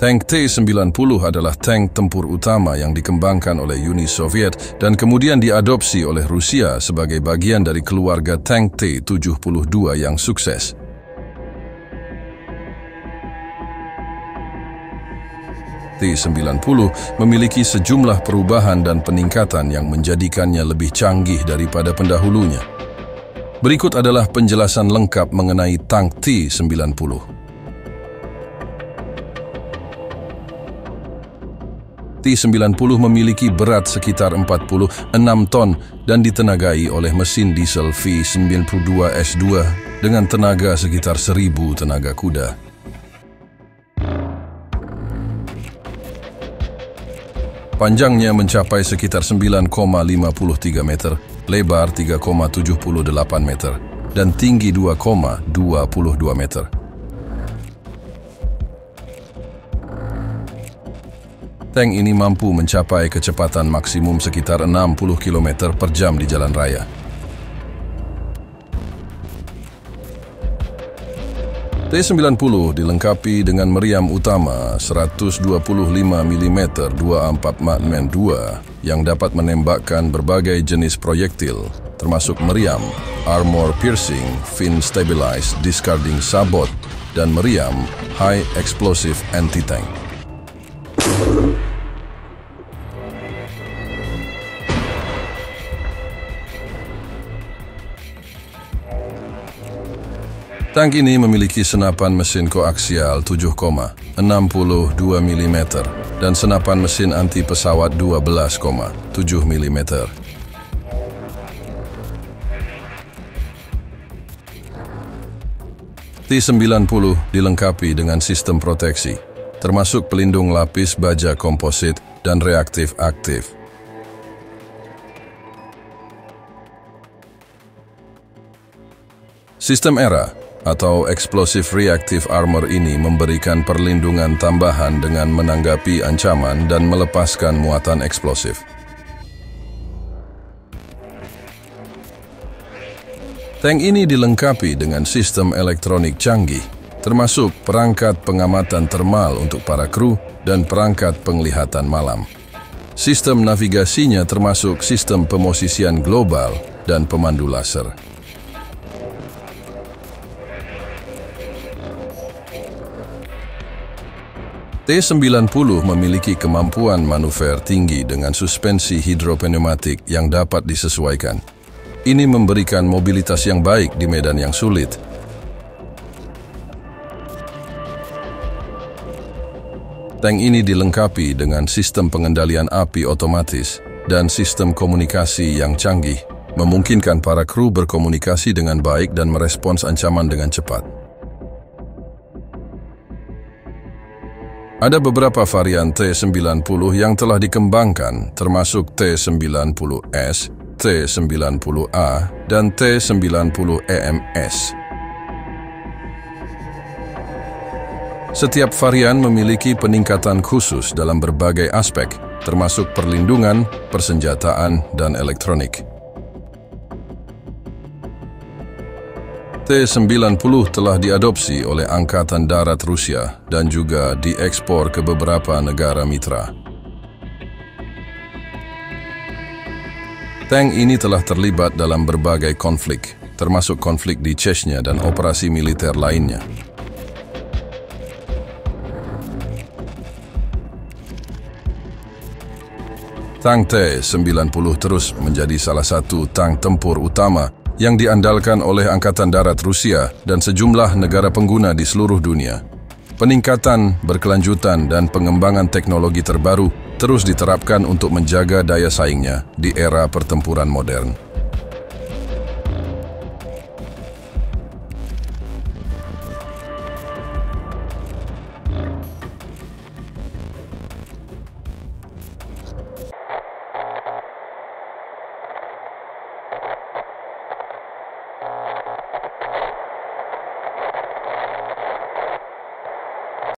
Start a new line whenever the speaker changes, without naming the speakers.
Tank T-90 adalah tank tempur utama yang dikembangkan oleh Uni Soviet dan kemudian diadopsi oleh Rusia sebagai bagian dari keluarga tank T-72 yang sukses. T-90 memiliki sejumlah perubahan dan peningkatan yang menjadikannya lebih canggih daripada pendahulunya. Berikut adalah penjelasan lengkap mengenai tank T-90. T-90 memiliki berat sekitar 46 ton dan ditenagai oleh mesin diesel V92S2 dengan tenaga sekitar 1000 tenaga kuda. Panjangnya mencapai sekitar 9,53 meter, lebar 3,78 meter, dan tinggi 2,22 meter. Tank ini mampu mencapai kecepatan maksimum sekitar 60 km per jam di jalan raya. T-90 dilengkapi dengan meriam utama 125 mm 24mm2 yang dapat menembakkan berbagai jenis proyektil, termasuk meriam, armor piercing, fin stabilized discarding sabot, dan meriam high explosive anti-tank. Tank ini memiliki senapan mesin koaksial 7,62 mm dan senapan mesin anti pesawat 12,7 mm. T-90 dilengkapi dengan sistem proteksi, termasuk pelindung lapis baja komposit dan reaktif aktif. Sistem ERA atau Explosive Reactive Armor ini memberikan perlindungan tambahan dengan menanggapi ancaman dan melepaskan muatan eksplosif. Tank ini dilengkapi dengan sistem elektronik canggih, termasuk perangkat pengamatan termal untuk para kru dan perangkat penglihatan malam. Sistem navigasinya termasuk sistem pemosisian global dan pemandu laser. T-90 memiliki kemampuan manuver tinggi dengan suspensi hidropneumatik yang dapat disesuaikan. Ini memberikan mobilitas yang baik di medan yang sulit. Tank ini dilengkapi dengan sistem pengendalian api otomatis dan sistem komunikasi yang canggih, memungkinkan para kru berkomunikasi dengan baik dan merespons ancaman dengan cepat. Ada beberapa varian T-90 yang telah dikembangkan, termasuk T-90S, T-90A, dan T-90EMS. Setiap varian memiliki peningkatan khusus dalam berbagai aspek, termasuk perlindungan, persenjataan, dan elektronik. T-90 telah diadopsi oleh Angkatan Darat Rusia dan juga diekspor ke beberapa negara mitra. Tank ini telah terlibat dalam berbagai konflik, termasuk konflik di Chechnya dan operasi militer lainnya. Tank T-90 terus menjadi salah satu tank tempur utama yang diandalkan oleh Angkatan Darat Rusia dan sejumlah negara pengguna di seluruh dunia. Peningkatan, berkelanjutan, dan pengembangan teknologi terbaru terus diterapkan untuk menjaga daya saingnya di era pertempuran modern.